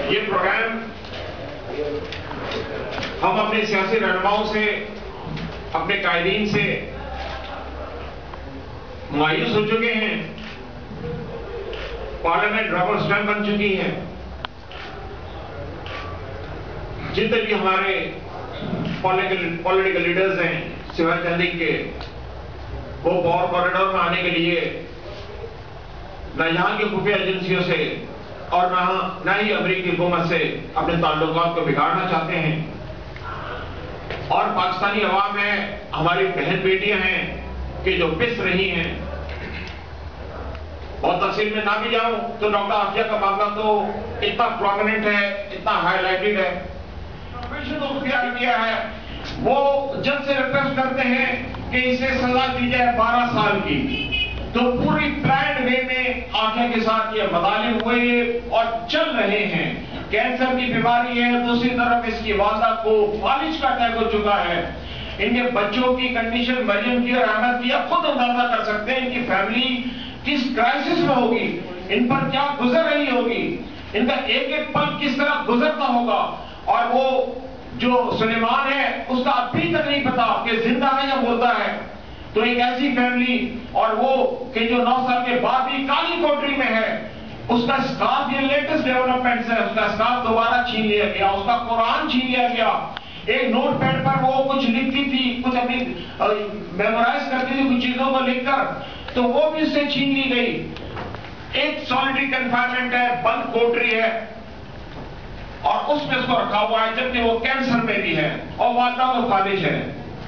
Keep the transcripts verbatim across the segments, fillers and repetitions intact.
یہ پروگرام ہم اپنے سیاسی رہنماؤں سے، اپنے قائدین سے مایوس ہو چکے ہیں. پارلیمنٹ ربر اسٹمپ بن چکی ہے. جتنے بھی ہمارے پولیٹیکل لیڈرز ہیں سوائے تحریک کے، وہ پاور کوریڈور میں آنے کے لیے نہ یہاں کی خفیہ ایجنسیوں سے اور نہ نہ ہی امریکی حکومت سے اپنے تعلقات کو بگاڑنا چاہتے ہیں. اور پاکستانی عوام ہے، ہماری بہن بیٹیاں ہیں کہ جو پس رہی ہیں. اور تفصیل میں نہ بھی جاؤں تو ڈاکٹر عافیہ کا معاملہ تو اتنا پرومیننٹ ہے، اتنا ہائی لائٹڈ ہے. کمیشن کو اختیار کیا ہے، وہ جج سے ریکویسٹ کرتے ہیں کہ اسے سزا دی جائے بارہ سال کی. تو پوری پلانڈ وے میں عافیہ کے ساتھ یہ مطالب ہوئے اور چل رہے ہیں. کینسر کی بیماری ہے، دوسری طرف اس کی والدہ کو فالج کا اٹیک ہو چکا ہے. ان کے بچوں کی کنڈیشن مریم کی اور احمد کی آپ خود اندازہ کر سکتے ہیں. ان کی فیملی کس کرائسس میں ہوگی، ان پر کیا گزر رہی ہوگی، ان کا ایک ایک پل کس طرح گزرتا ہوگا. اور وہ جو سلیمان ہے اس کا ابھی تک نہیں پتا کہ زندہ ہے یا مردہ ہے. تو ایک ایسی فیملی، اور وہ کہ جو نو سال کے بعد بھی کالی کوٹری میں ہے، اس کا اسکارف، یہ لیٹسٹ ڈیولپمنٹس ہے، اس کا اسکارف دوبارہ چھین لیا گیا، اس کا قرآن چھین لیا گیا. ایک نوٹ پیڈ پر وہ کچھ لکھتی تھی، کچھ اپنی میمورائز کرتی تھی کچھ چیزوں کو لکھ کر، تو وہ بھی اس سے چھین لی گئی. ایک سالٹری کنفائنمنٹ ہے، بند کوٹری ہے، اور اس میں اس کو رکھا ہوا ہے جبکہ وہ کینسر میں بھی ہے اور والدہ کو فالج ہے.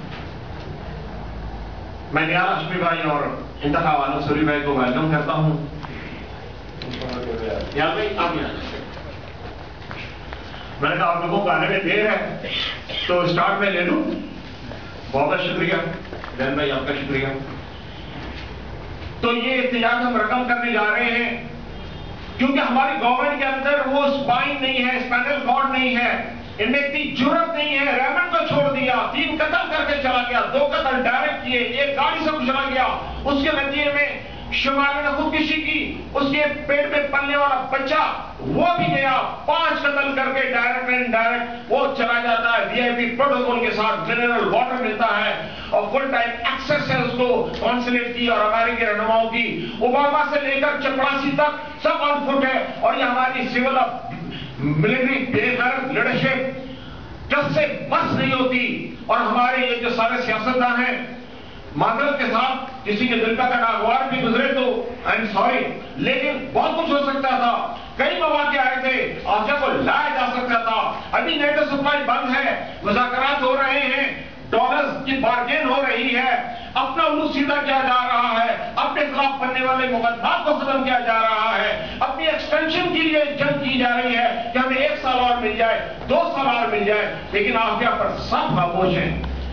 میں نیال ہاشمی بھائی اور انتخاب عالم سوری بھائی کو ویلکم کرتا ہوں. نیال بھائی آپ یہاں. میں نے کہا آپ لوگوں کو آنے میں دیر ہے تو اسٹارٹ میں لے لوں. بہت بہت شکریہ زین بھائی، آپ کا شکریہ. تو یہ احتجاج ہم رقم کرنے جا رہے ہیں کیونکہ ہماری گورنمنٹ کے اندر وہ اسپائن نہیں ہے، اسپائنل کارڈ نہیں ہے، ان میں اتنی جرت نہیں ہے. ریمنڈ کو چھوڑ دیا، تین قتل کر کے چلا گیا، دو قتل ڈائریکٹ کیے، ایک گاڑی سے چلا گیا. اس کے نتیجے میں شمالی نے خودکشی کی، اس کے پیٹ میں پلنے والا بچہ وہ بھی گیا. پانچ قتل کر کے ڈائریکٹ اینڈ ڈائریکٹ وہ چلا جاتا ہے. وی آئی پی پروٹوکول کے ساتھ منرل واٹر ملتا ہے اور فل ٹائم ایکسیس ہے اس کو کونسلیٹ کی اور امریکی رہنماؤں کی. اوباما سے لے کر چپڑاسی تک سب آن فٹ ہے. اور یہ ہماری سول ملٹری بے غیرت لیڈرشپ جب سے بس نہیں ہوتی. اور ہمارے یہ جو سارے سیاستدان ہیں، معذرت کے ساتھ کسی کے دل کا ناگوار بھی گزرے تو آئی ایم سوری، لیکن بہت کچھ ہو سکتا تھا. کئی مواقع آئے تھے، عافیہ کو لایا جا سکتا تھا. ابھی نیٹو سپلائی بند ہے، مذاکرات ہو رہے ہیں، ڈالرز کی بارگین ہو رہی ہے، اپنا علوم سیدھا کیا جا رہا ہے، اپنے خلاف بننے والے مقدمات کو ختم کیا جا رہا ہے، اپنی ایکسٹینشن کے لیے جنگ کی جا رہی ہے کہ ہمیں ایک سال اور مل جائے، دو سال اور مل جائے، لیکن عافیہ پر سب خاموش ہیں.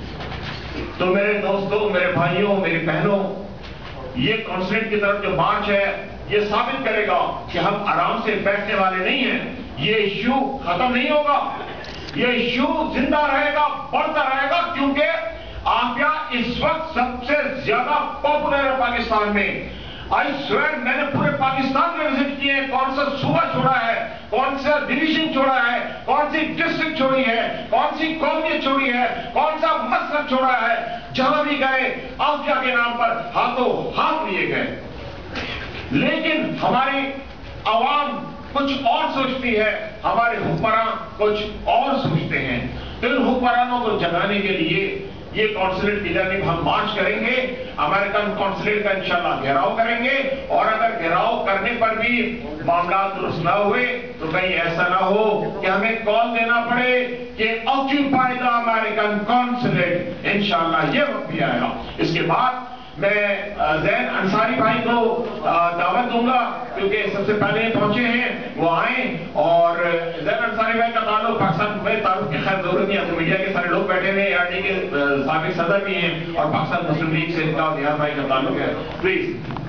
تو میرے دوستوں، میرے بھائیوں، میری بہنوں، یہ کانسٹنٹ کی طرف جو مارچ ہے یہ ثابت کرے گا کہ ہم آرام سے بیٹھنے والے نہیں ہیں. یہ ایشو ختم نہیں ہوگا، یہ ایشو زندہ رہے گا، بڑھتا رہے گا، کیونکہ عافیہ اس وقت سب سے زیادہ پاپولر ہے پاکستان میں. آئی سویر میں نے پورے پاکستان میں وزٹ کیے ہیں. کون سا صوبہ چھوڑا ہے، کون سا ڈویژن چھوڑا ہے، کون سی ڈسٹرکٹ چھوڑی ہے، کون سی قومیت چھوڑی ہے، کون سا مسلک چھوڑا ہے. جہاں بھی گئے عافیہ کے نام پر ہاتھوں ہاتھ لیے گئے. لیکن ہماری عوام کچھ اور سوچتی ہے، ہمارے حکمراں کچھ اور سوچتے ہیں. تو ان حکمرانوں کو جگانے کے لیے یہ کونسلیٹ کی جانب ہم مارچ کریں گے. امریکن کونسلیٹ کا انشاءاللہ گھیراؤ کریں گے. اور اگر گھیراؤ کرنے پر بھی معاملات درست نہ ہوئے تو کہیں ایسا نہ ہو کہ ہمیں کال دینا پڑے کہ آکیوپائی دا امریکن کونسلیٹ. انشاءاللہ یہ وقت بھی آئے گا. اس کے بعد میں زین انصاری بھائی کو دعوت دوں گا کیونکہ سب سے پہلے پہنچے ہیں، وہ آئیں. اور زین انصاری بھائی کا تعلق پاکستان میں تعلق کی خیر ضرورت نہیں ہے، میڈیا کے سارے لوگ بیٹھے ہوئے ہیں، آر ڈی کے سابق صدر بھی ہیں، اور پاکستان مسلم لیگ سے ان کا نیال بھائی کا تعلق ہے. پلیز